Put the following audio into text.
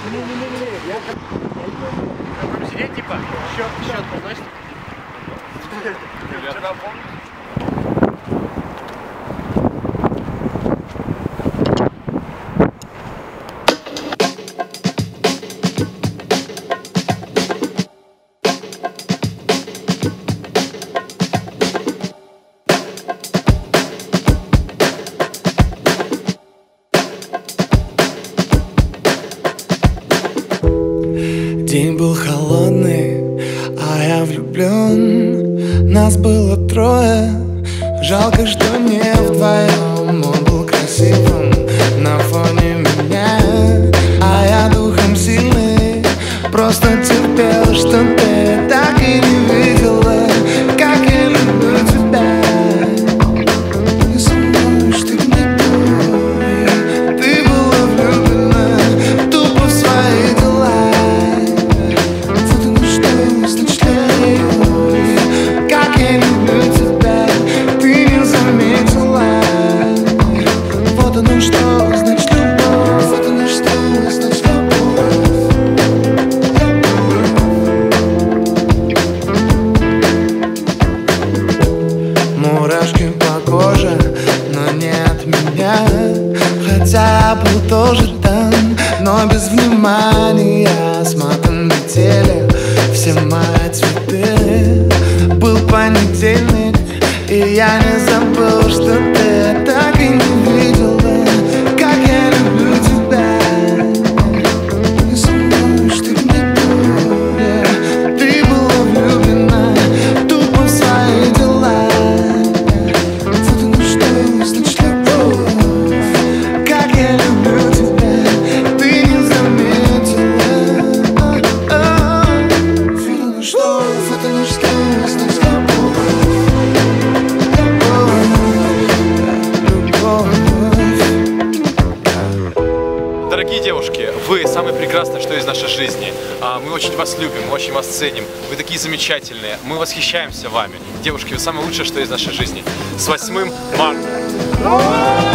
Будем сидеть, типа? Счет, значит? Вчера помнишь? День был холодный, а я влюблен. Нас было трое, жалко, что не вдвоем. Он был красивым на фоне меня, а я духом сильный, просто терпел, что ты так и не видела, как я люблю тебя. И со мной, что не то, ты была влюблена тупо в свои дела. Мурашки по коже, но не от меня. Хотя я был тоже там, но без внимания. С матом летели все мои цветы. Был понедельник, и я не забыл, что ты так и не видела, как я люблю тебя. И со мной что-то не то, ты была влюблена тупо в свои дела. Вот оно что, значит любовь, как я люблю тебя, ты не заметила. Вот оно что, вот оно что, значит любовь. Дорогие девушки, вы самые прекрасные, что из нашей жизни. Мы очень вас любим, мы очень вас ценим. Вы такие замечательные, мы восхищаемся вами. Девушки, вы самое лучшее, что из нашей жизни. С 8 марта!